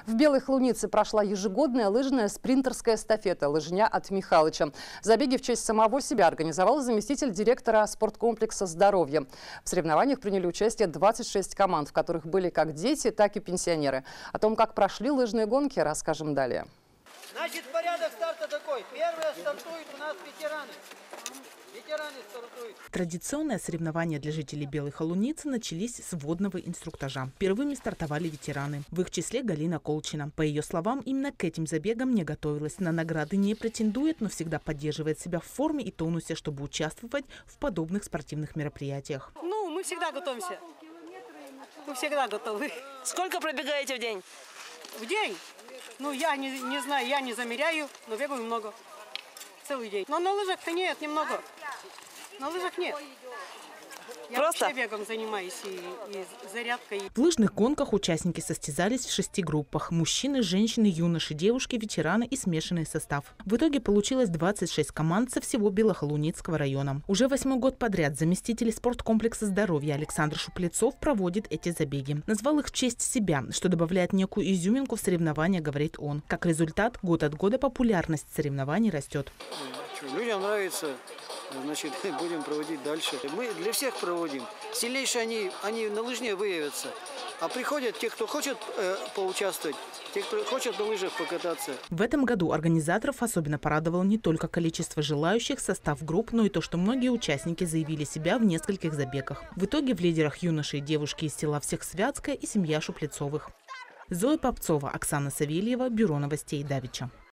В Белой Холунице прошла ежегодная лыжная спринтерская эстафета «Лыжня от Михалыча». Забеги в честь самого себя организовал заместитель директора спорткомплекса «Здоровье». В соревнованиях приняли участие 26 команд, в которых были как дети, так и пенсионеры. О том, как прошли лыжные гонки, расскажем далее. Значит, порядок старта такой. Первые стартуют у нас ветераны. Ветераны стартуют. Традиционные соревнования для жителей Белой Холуницы начались с водного инструктажа. Первыми стартовали ветераны. В их числе Галина Колчина. По ее словам, именно к этим забегам не готовилась. На награды не претендует, но всегда поддерживает себя в форме и тонусе, чтобы участвовать в подобных спортивных мероприятиях. Ну, мы всегда готовимся. Мы всегда готовы. Сколько пробегаете в день? В день? Ну, я не знаю, я не замеряю, но бегаю много. Целый день. Но на лыжах-то нет, немного. На лыжах нет. Я Просто вообще бегом занимаюсь и зарядкой. В лыжных гонках участники состязались в 6 группах. Мужчины, женщины, юноши, девушки, ветераны и смешанный состав. В итоге получилось 26 команд со всего Белохолуницкого района. Уже 8-й год подряд заместитель спорткомплекса «Здоровье» Александр Шуплецов проводит эти забеги. Назвал их в честь себя, что добавляет некую изюминку в соревнования, говорит он. Как результат, год от года популярность соревнований растет. Людям нравится. Значит, будем проводить дальше. Мы для всех проводим. Сильнейшие они на лыжне выявятся. А приходят те, кто хочет поучаствовать, те, кто хочет на лыжах покататься. В этом году организаторов особенно порадовало не только количество желающих, состав групп, но и то, что многие участники заявили себя в нескольких забегах. В итоге в лидерах юноши и девушки из села Всехсвятское и семья Шуплецовых. Зоя Попцова, Оксана Савельева, Бюро новостей Давича.